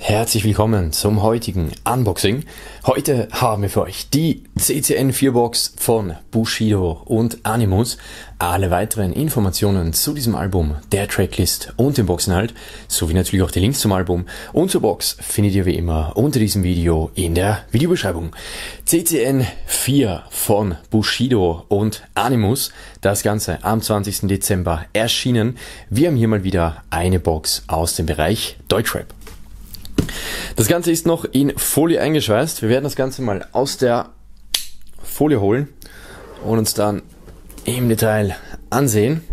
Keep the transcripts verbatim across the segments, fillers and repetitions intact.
Herzlich willkommen zum heutigen Unboxing. Heute haben wir für euch die C C N vier Box von Bushido und Animus. Alle weiteren Informationen zu diesem Album, der Tracklist und dem Boxinhalt, sowie natürlich auch die Links zum Album und zur Box findet ihr wie immer unter diesem Video in der Videobeschreibung. C C N vier von Bushido und Animus, das Ganze am zwanzigsten Dezember erschienen. Wir haben hier mal wieder eine Box aus dem Bereich Deutschrap. Das Ganze ist noch in Folie eingeschweißt. Wir werden das Ganze mal aus der Folie holen und uns dann im Detail ansehen.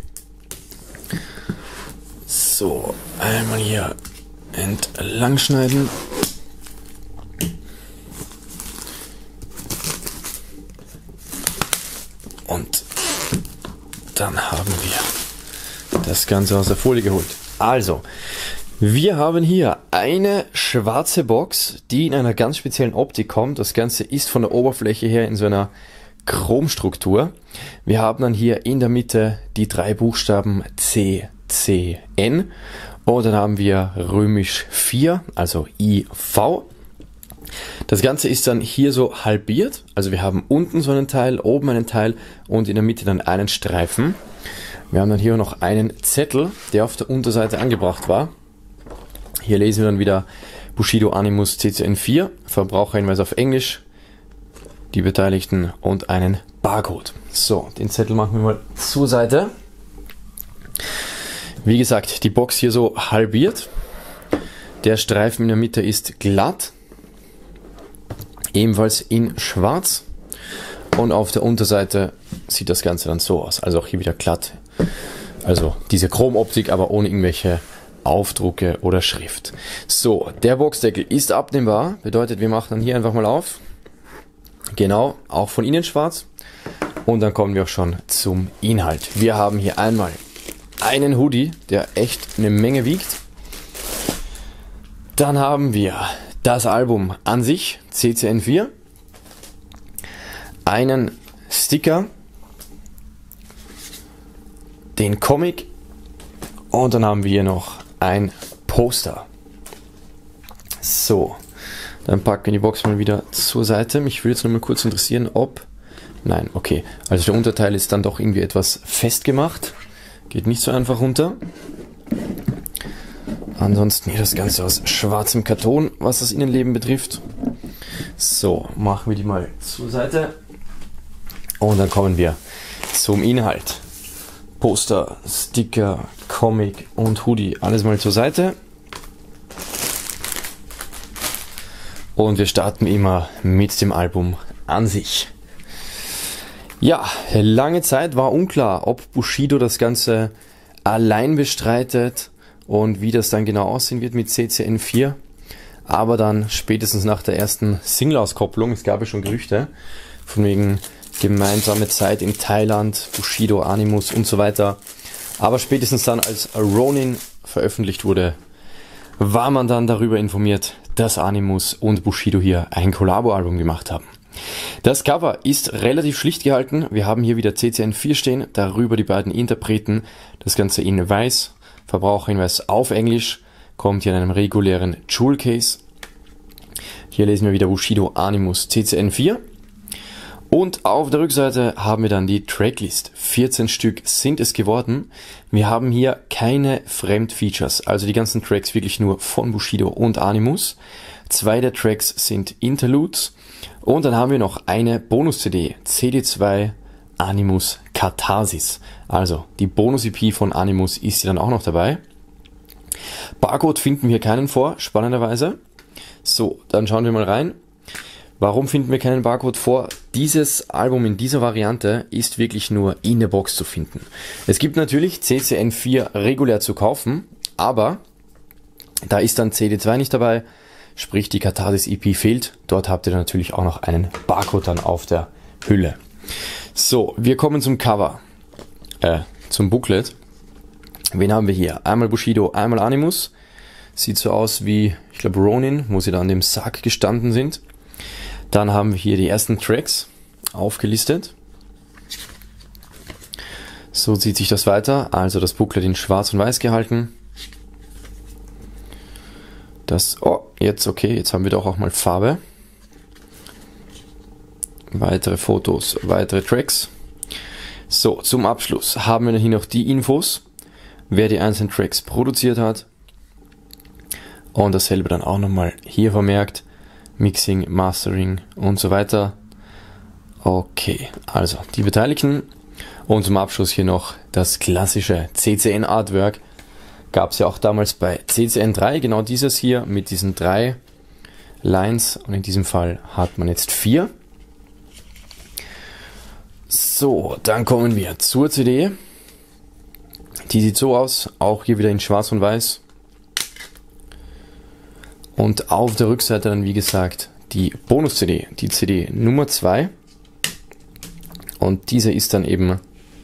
So, einmal hier entlang schneiden. Und dann haben wir das Ganze aus der Folie geholt. Also, wir haben hier eine schwarze Box, die in einer ganz speziellen Optik kommt. Das Ganze ist von der Oberfläche her in so einer Chromstruktur. Wir haben dann hier in der Mitte die drei Buchstaben C C N und dann haben wir römisch vier, also I V. Das Ganze ist dann hier so halbiert, also wir haben unten so einen Teil, oben einen Teil und in der Mitte dann einen Streifen. Wir haben dann hier noch einen Zettel, der auf der Unterseite angebracht war. Hier lesen wir dann wieder Bushido Animus C C N vier, Verbraucherhinweis auf Englisch, die Beteiligten und einen Barcode. So, den Zettel machen wir mal zur Seite. Wie gesagt, die Box hier so halbiert. Der Streifen in der Mitte ist glatt, ebenfalls in schwarz. Und auf der Unterseite sieht das Ganze dann so aus, also auch hier wieder glatt. Also diese Chromoptik, aber ohne irgendwelche Aufdrucke oder Schrift. So, der Boxdeckel ist abnehmbar, bedeutet, wir machen dann hier einfach mal auf. Genau, auch von innen schwarz. Und dann kommen wir auch schon zum Inhalt. Wir haben hier einmal einen Hoodie, der echt eine Menge wiegt. Dann haben wir das Album an sich, C C N vier. Einen Sticker, den Comic und dann haben wir hier noch ein Poster. So, dann packen wir die Box mal wieder zur Seite. Mich würde jetzt noch mal kurz interessieren, ob... Nein, okay. Also der Unterteil ist dann doch irgendwie etwas festgemacht. Geht nicht so einfach runter. Ansonsten hier das Ganze aus schwarzem Karton, was das Innenleben betrifft. So, machen wir die mal zur Seite. Und dann kommen wir zum Inhalt. Poster, Sticker, Comic und Hoodie, alles mal zur Seite. Und wir starten immer mit dem Album an sich. Ja, lange Zeit war unklar, ob Bushido das Ganze allein bestreitet und wie das dann genau aussehen wird mit C C N vier. Aber dann spätestens nach der ersten Single-Auskopplung, es gab ja schon Gerüchte, von wegen gemeinsame Zeit in Thailand, Bushido, Animus und so weiter. Aber spätestens dann, als Ronin veröffentlicht wurde, war man dann darüber informiert, dass Animus und Bushido hier ein Collabo-Album gemacht haben. Das Cover ist relativ schlicht gehalten. Wir haben hier wieder C C N vier stehen, darüber die beiden Interpreten. Das Ganze in weiß, Verbraucherhinweis auf Englisch, kommt hier in einem regulären Jewel Case. Hier lesen wir wieder Bushido Animus C C N vier. Und auf der Rückseite haben wir dann die Tracklist. vierzehn Stück sind es geworden. Wir haben hier keine Fremdfeatures, also die ganzen Tracks wirklich nur von Bushido und Animus. Zwei der Tracks sind Interludes. Und dann haben wir noch eine Bonus-C D, C D zwei Animus Katharsis. Also die Bonus-E P von Animus ist hier dann auch noch dabei. Barcode finden wir keinen vor, spannenderweise. So, dann schauen wir mal rein. Warum finden wir keinen Barcode vor? Dieses Album in dieser Variante ist wirklich nur in der Box zu finden. Es gibt natürlich C C N vier regulär zu kaufen, aber da ist dann C D zwei nicht dabei, sprich die Katharsis E P fehlt. Dort habt ihr dann natürlich auch noch einen Barcode dann auf der Hülle. So, wir kommen zum Cover, äh, zum Booklet. Wen haben wir hier? Einmal Bushido, einmal Animus. Sieht so aus wie, ich glaube, Ronin, wo sie da an dem Sarg gestanden sind. Dann haben wir hier die ersten Tracks aufgelistet. So zieht sich das weiter. Also das Booklet in schwarz und weiß gehalten. Das, oh, jetzt okay, jetzt haben wir doch auch mal Farbe. Weitere Fotos, weitere Tracks. So, zum Abschluss haben wir hier noch die Infos, wer die einzelnen Tracks produziert hat. Und dasselbe dann auch nochmal hier vermerkt. Mixing, Mastering und so weiter. Okay, also die Beteiligten. Und zum Abschluss hier noch das klassische C C N Artwork. Gab es ja auch damals bei C C N drei, genau dieses hier mit diesen drei Lines. Und in diesem Fall hat man jetzt vier. So, dann kommen wir zur C D. Die sieht so aus, auch hier wieder in schwarz und weiß. Und auf der Rückseite dann wie gesagt die Bonus-C D, die C D Nummer zwei. Und diese ist dann eben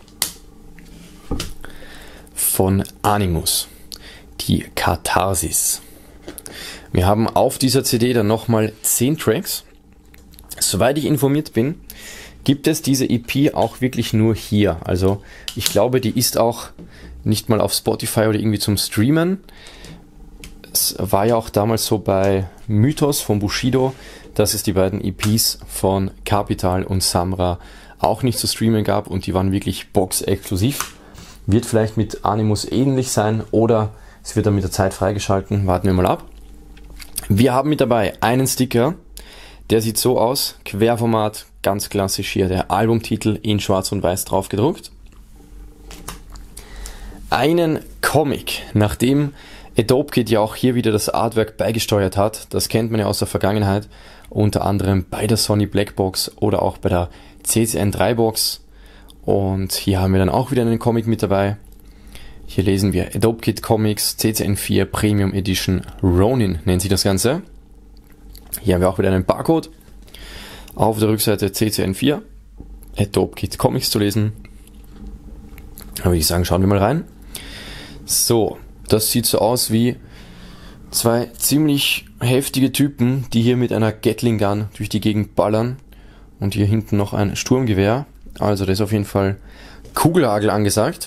von Animus, die Katharsis. Wir haben auf dieser C D dann nochmal zehn Tracks. Soweit ich informiert bin, gibt es diese E P auch wirklich nur hier. Also ich glaube, die ist auch nicht mal auf Spotify oder irgendwie zum Streamen. Es war ja auch damals so bei Mythos von Bushido, dass es die beiden E Ps von Capital und Samra auch nicht zu streamen gab und die waren wirklich box-exklusiv. Wird vielleicht mit Animus ähnlich sein oder es wird dann mit der Zeit freigeschalten. Warten wir mal ab. Wir haben mit dabei einen Sticker, der sieht so aus, Querformat, ganz klassisch hier der Albumtitel in schwarz und weiß drauf gedruckt. Einen Comic, nachdem Adobe Kit ja auch hier wieder das Artwork beigesteuert hat. Das kennt man ja aus der Vergangenheit, unter anderem bei der Sony Blackbox oder auch bei der C C N drei Box. Und hier haben wir dann auch wieder einen Comic mit dabei. Hier lesen wir Adobe Kit Comics C C N vier Premium Edition Ronin nennt sich das Ganze. Hier haben wir auch wieder einen Barcode. Auf der Rückseite C C N vier, Adobe Kit Comics zu lesen. Da würde ich sagen, schauen wir mal rein. So, das sieht so aus wie zwei ziemlich heftige Typen, die hier mit einer Gatling Gun durch die Gegend ballern. Und hier hinten noch ein Sturmgewehr. Also da ist auf jeden Fall Kugelhagel angesagt.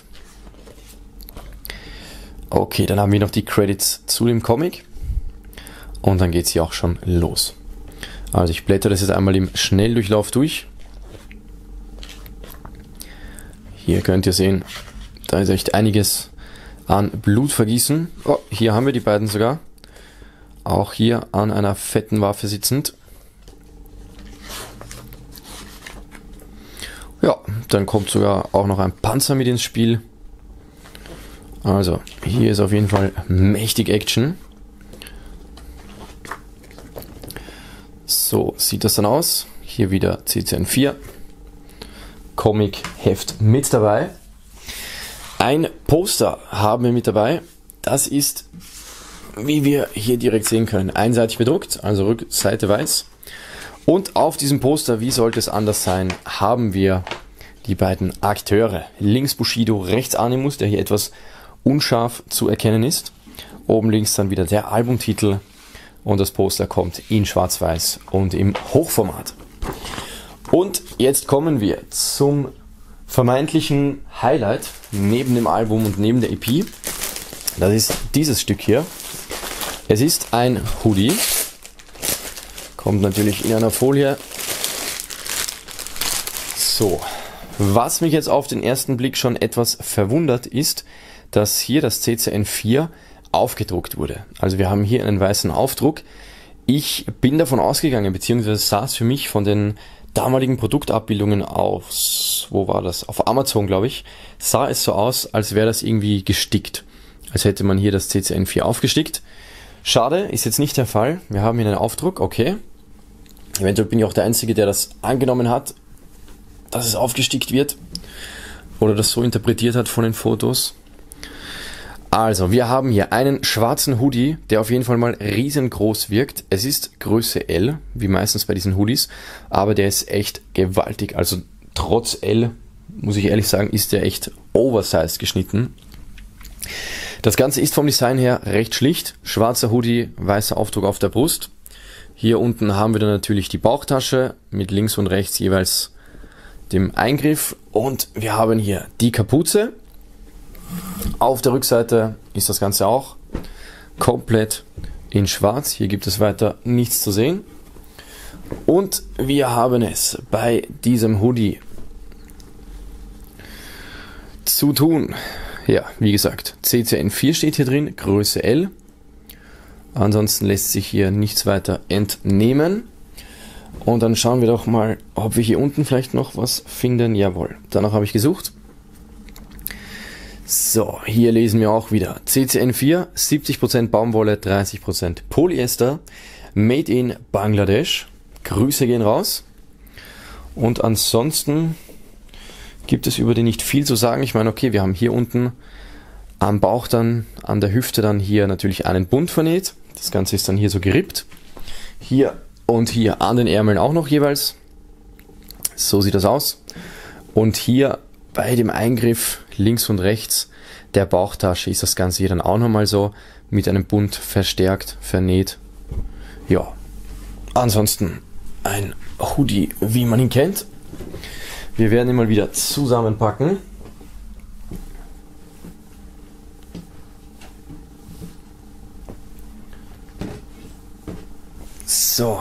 Okay, dann haben wir noch die Credits zu dem Comic. Und dann geht es hier auch schon los. Also ich blätter das jetzt einmal im Schnelldurchlauf durch. Hier könnt ihr sehen, da ist echt einiges an Blutvergießen. Oh, hier haben wir die beiden sogar. Auch hier an einer fetten Waffe sitzend. Ja, dann kommt sogar auch noch ein Panzer mit ins Spiel. Also, hier ist auf jeden Fall mächtig Action. So sieht das dann aus. Hier wieder C C N vier. Comic-Heft mit dabei. Ein Poster haben wir mit dabei. Das ist, wie wir hier direkt sehen können, einseitig bedruckt, also Rückseite weiß. Und auf diesem Poster, wie sollte es anders sein, haben wir die beiden Akteure. Links Bushido, rechts Animus, der hier etwas unscharf zu erkennen ist. Oben links dann wieder der Albumtitel und das Poster kommt in schwarz-weiß und im Hochformat. Und jetzt kommen wir zum vermeintlichen Highlight neben dem Album und neben der E P. Das ist dieses Stück hier. Es ist ein Hoodie. Kommt natürlich in einer Folie. So, was mich jetzt auf den ersten Blick schon etwas verwundert ist, dass hier das C C N vier aufgedruckt wurde. Also wir haben hier einen weißen Aufdruck. Ich bin davon ausgegangen, beziehungsweise sah es für mich von den damaligen Produktabbildungen aus, wo war das? Auf Amazon, glaube ich, sah es so aus, als wäre das irgendwie gestickt. Als hätte man hier das C C N vier aufgestickt. Schade, ist jetzt nicht der Fall. Wir haben hier einen Aufdruck, okay. Eventuell bin ich auch der Einzige, der das angenommen hat, dass es aufgestickt wird. Oder das so interpretiert hat von den Fotos. Also, wir haben hier einen schwarzen Hoodie, der auf jeden Fall mal riesengroß wirkt. Es ist Größe L, wie meistens bei diesen Hoodies, aber der ist echt gewaltig. Also trotz L, muss ich ehrlich sagen, ist der echt oversized geschnitten. Das Ganze ist vom Design her recht schlicht. Schwarzer Hoodie, weißer Aufdruck auf der Brust. Hier unten haben wir dann natürlich die Bauchtasche mit links und rechts jeweils dem Eingriff. Und wir haben hier die Kapuze. Auf der Rückseite ist das Ganze auch komplett in schwarz. Hier gibt es weiter nichts zu sehen. Und wir haben es bei diesem Hoodie zu tun. Ja, wie gesagt, C C N vier steht hier drin, Größe L. Ansonsten lässt sich hier nichts weiter entnehmen. Und dann schauen wir doch mal, ob wir hier unten vielleicht noch was finden. Jawohl, danach habe ich gesucht. So, hier lesen wir auch wieder C C N vier, siebzig Prozent Baumwolle, dreißig Prozent Polyester, Made in Bangladesch. Grüße gehen raus. Und ansonsten gibt es über den nicht viel zu sagen. Ich meine, okay, wir haben hier unten am Bauch dann, an der Hüfte dann hier natürlich einen Bund vernäht. Das Ganze ist dann hier so gerippt. Hier und hier an den Ärmeln auch noch jeweils. So sieht das aus. Und hier bei dem Eingriff links und rechts der Bauchtasche ist das Ganze hier dann auch nochmal so mit einem Bund verstärkt, vernäht. Ja, ansonsten ein Hoodie, wie man ihn kennt. Wir werden ihn mal wieder zusammenpacken. So.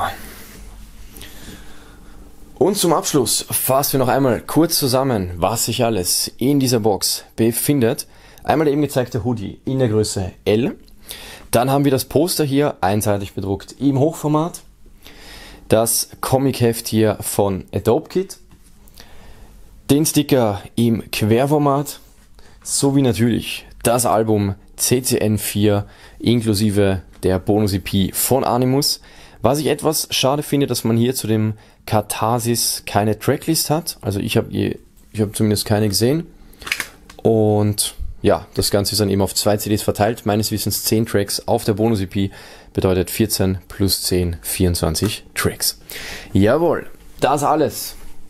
Und zum Abschluss fassen wir noch einmal kurz zusammen, was sich alles in dieser Box befindet. Einmal der eben gezeigte Hoodie in der Größe L. Dann haben wir das Poster hier einseitig bedruckt im Hochformat. Das Comic-Heft hier von Adobe Kit. Den Sticker im Querformat. Sowie natürlich das Album C C N vier inklusive der Bonus-E P von Animus. Was ich etwas schade finde, dass man hier zu dem Katharsis keine Tracklist hat. Also ich habe ich hab zumindest keine gesehen. Und ja, das Ganze ist dann eben auf zwei C Ds verteilt. Meines Wissens zehn Tracks auf der Bonus-E P bedeutet vierzehn plus zehn, vierundzwanzig Tracks. Jawohl, das alles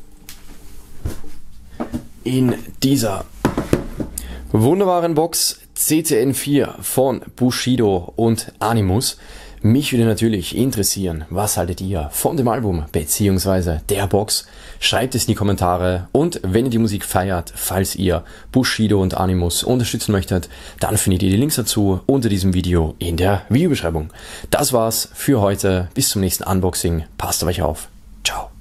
in dieser wunderbaren Box C C N vier von Bushido und Animus. Mich würde natürlich interessieren, was haltet ihr von dem Album bzw. der Box? Schreibt es in die Kommentare und wenn ihr die Musik feiert, falls ihr Bushido und Animus unterstützen möchtet, dann findet ihr die Links dazu unter diesem Video in der Videobeschreibung. Das war's für heute. Bis zum nächsten Unboxing. Passt auf euch auf. Ciao.